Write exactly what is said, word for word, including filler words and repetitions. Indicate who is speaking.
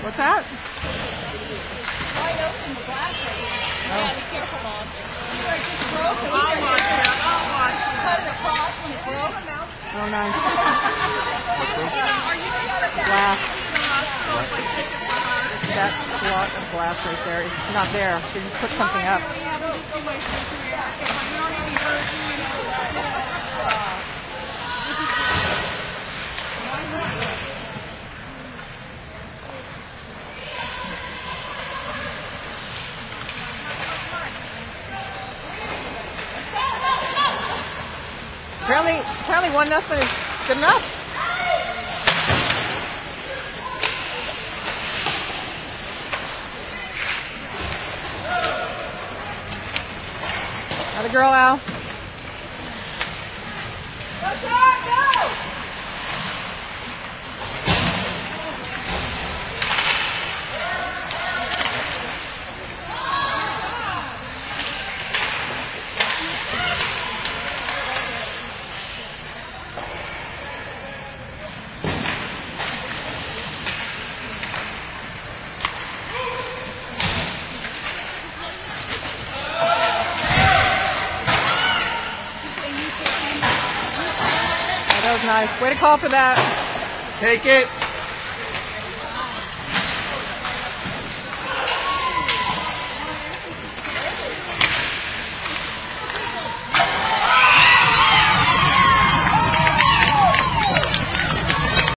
Speaker 1: What's that?
Speaker 2: Wide open the glass right here.
Speaker 1: Oh.
Speaker 2: Yeah, be careful, Mom. Sure, it just broke.
Speaker 3: I'll watch it. I'll watch it.
Speaker 2: Cut it across when it broke.
Speaker 1: Oh, nice.
Speaker 3: Are you
Speaker 1: Glass.
Speaker 3: in the hospital if I take it for her?
Speaker 1: That block of glass right there. It's not there. She just put something up.
Speaker 3: We haven't just do my surgery. If I'm not any
Speaker 1: Apparently, apparently one nothing is good enough. Another girl, Al.
Speaker 2: Go, Jack, go!
Speaker 1: That was nice. Way to call for that.
Speaker 4: Take it.